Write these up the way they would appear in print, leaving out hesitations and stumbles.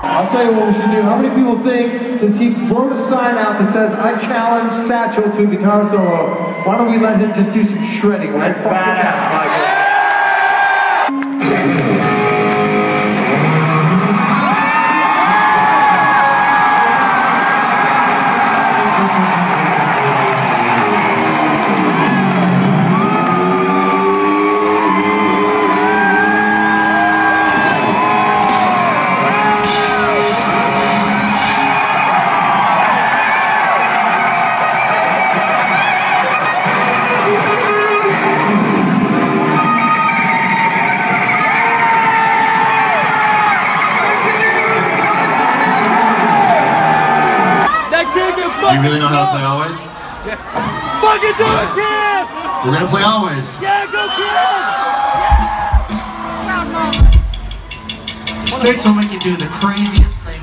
I'll tell you what we should do. How many people think, since he wrote a sign out that says, I challenge Satchel to a guitar solo, why don't we let him just do some shredding? That's badass, Michael. You really know how to play Always? Yeah. Fucking do it, kid! We're gonna play Always. Yeah, go kid! Sticks will make you do the craziest things.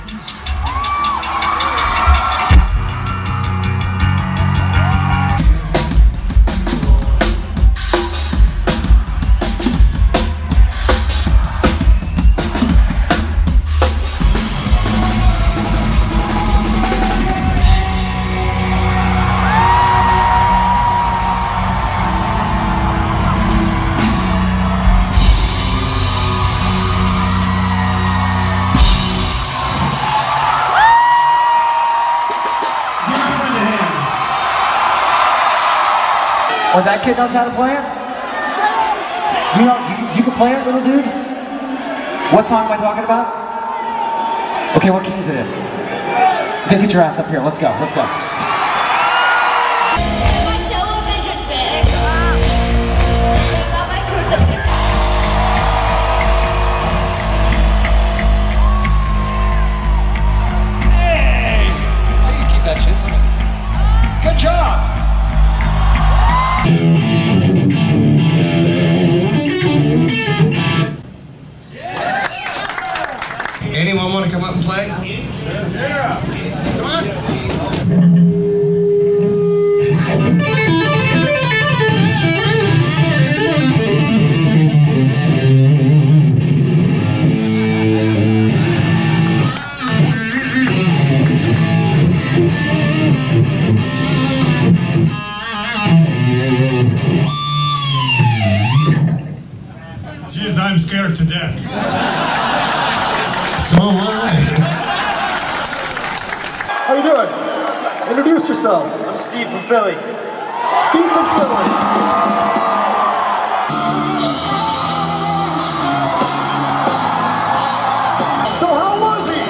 Oh, that kid knows how to play it? You know, you can play it, little dude? What song am I talking about? Okay, what key is it in? Okay, get your ass up here. Let's go, let's go. Hey! You can keep that shit. Good job! Anyone want to come up and play? Yeah. Come on. Jeez, I'm scared to death. So am I. How you doing? Introduce yourself. I'm Steve from Philly. Steve from Philly. So how was he?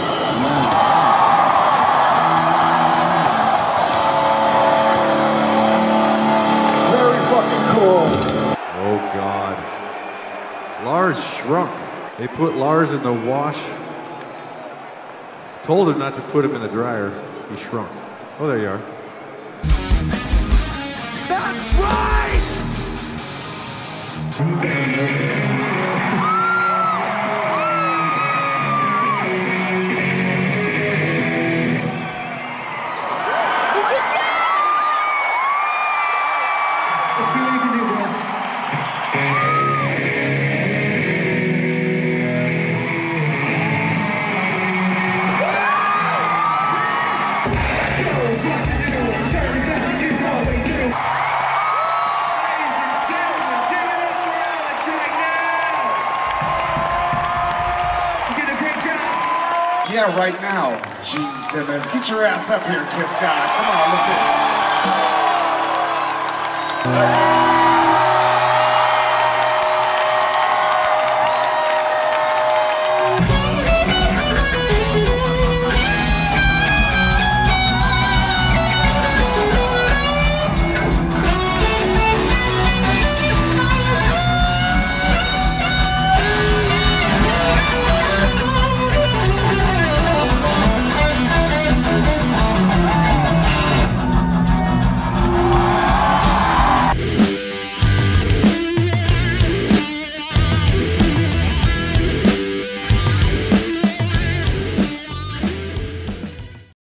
Very fucking cool. Oh God. Lars shrunk. They put Lars in the wash. Told him not to put him in the dryer. He shrunk. Oh, there you are. That's right! Let's see what you can do, bro. Yeah, right now, Gene Simmons. Get your ass up here, Kiss God. Come on, listen.